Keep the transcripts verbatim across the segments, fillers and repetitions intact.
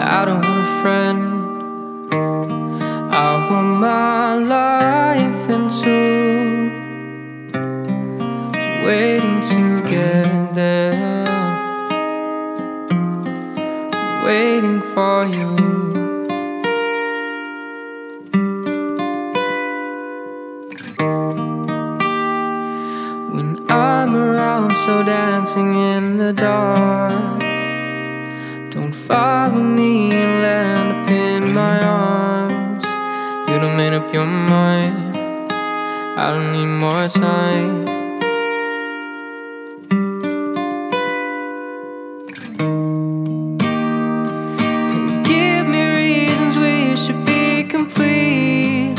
I don't want a friend, I want my life into waiting to get there, waiting for you. When I'm around, so dancing in the dark, don't follow me and land up in my arms. You done made up your mind, I don't need more time. Give me reasons we should be complete.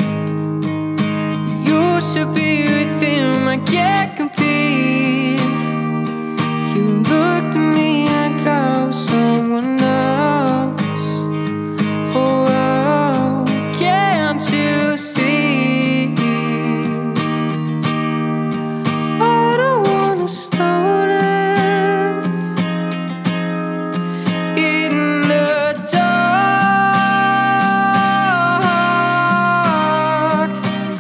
You should be with him, I can't compete. You looked at me like I was someone else. Oh, oh, can't you see? I don't wanna slow dance in the dark,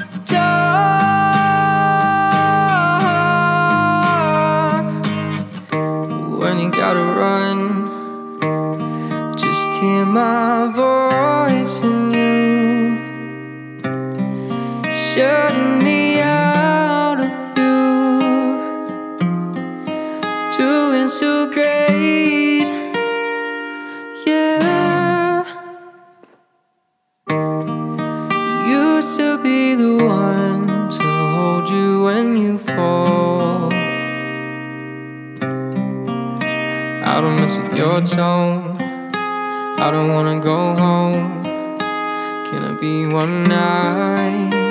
dark. When you gotta run, just hear my voice in you, shutting me out of you, doing so great, yeah. Used to be the one to hold you when you fall. I don't mess with your tone, I don't wanna go home. Can I be one night?